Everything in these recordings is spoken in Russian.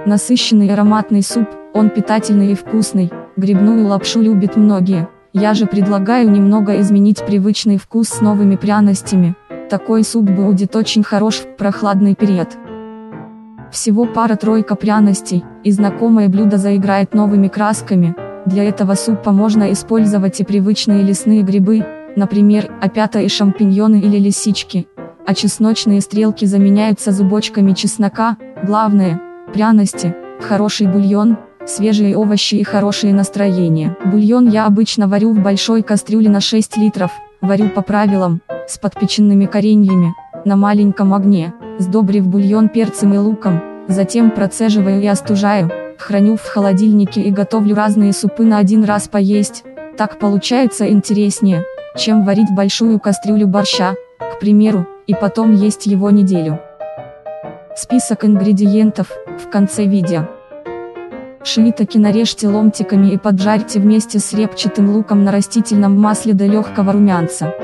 Насыщенный ароматный суп, он питательный и вкусный, грибную лапшу любят многие. Я же предлагаю немного изменить привычный вкус с новыми пряностями. Такой суп будет очень хорош в прохладный период. Всего пара-тройка пряностей, и знакомое блюдо заиграет новыми красками. Для этого супа можно использовать и привычные лесные грибы, например, опята и шампиньоны или лисички. А чесночные стрелки заменяются зубочками чеснока. Главное – пряности, хороший бульон, свежие овощи и хорошее настроение. Бульон я обычно варю в большой кастрюле на 6 литров, варю по правилам, с подпеченными кореньями, на маленьком огне, сдобрив бульон перцем и луком, затем процеживаю и остужаю, храню в холодильнике и готовлю разные супы на один раз поесть. Так получается интереснее, чем варить большую кастрюлю борща, к примеру, и потом есть его неделю. Список ингредиентов в конце видео. Шиитаки нарежьте ломтиками и поджарьте вместе с репчатым луком на растительном масле до легкого румянца.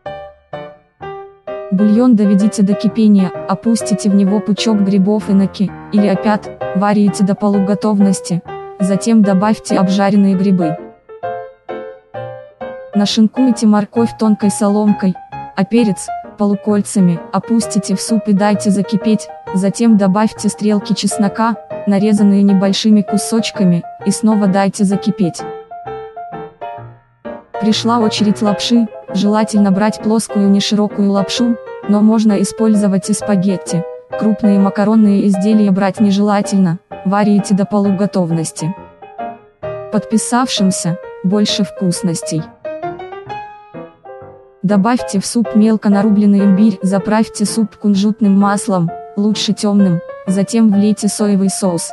Бульон доведите до кипения, опустите в него пучок грибов иноки, или опят, варите до полуготовности, затем добавьте обжаренные грибы. Нашинкуйте морковь тонкой соломкой, а перец – полукольцами, опустите в суп и дайте закипеть, затем добавьте стрелки чеснока, нарезанные небольшими кусочками, и снова дайте закипеть. Пришла очередь лапши, желательно брать плоскую неширокую лапшу, но можно использовать и спагетти. Крупные макаронные изделия брать нежелательно, варите до полуготовности. Подписавшимся больше вкусностей. Добавьте в суп мелко нарубленный имбирь, заправьте суп кунжутным маслом, лучше темным, затем влейте соевый соус.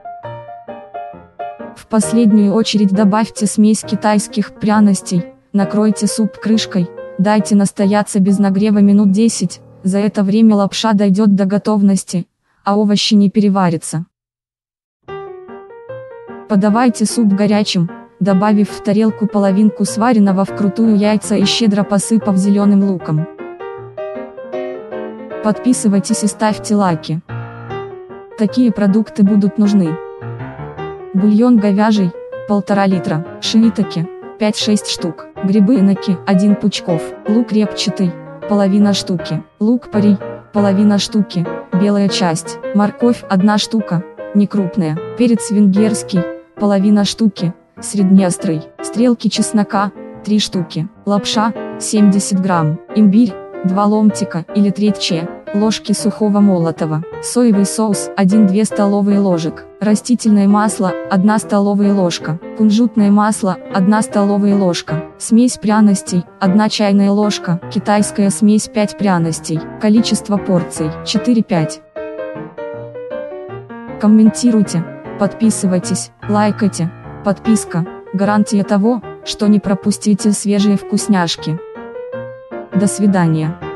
В последнюю очередь добавьте смесь китайских пряностей, накройте суп крышкой, дайте настояться без нагрева минут 10, за это время лапша дойдет до готовности, а овощи не переварятся. Подавайте суп горячим, добавив в тарелку половинку сваренного вкрутую яйца и щедро посыпав зеленым луком. Подписывайтесь и ставьте лайки. Такие продукты будут нужны. Бульон говяжий, 1,5 литра, шиитаки, 5-6 штук, грибы иноки, 1 пучков, лук репчатый, половина штуки, лук порей, половина штуки, белая часть, морковь 1 штука, некрупная, перец венгерский, половина штуки, среднеострый, стрелки чеснока, 3 штуки, лапша, 70 грамм, имбирь, 2 ломтика или треть ложки сухого молотого, соевый соус 1-2 столовые ложек, растительное масло 1 столовая ложка, кунжутное масло 1 столовая ложка, смесь пряностей 1 чайная ложка, китайская смесь 5 пряностей, количество порций 4-5. Комментируйте, подписывайтесь, лайкайте. Подписка – гарантия того, что не пропустите свежие вкусняшки. До свидания.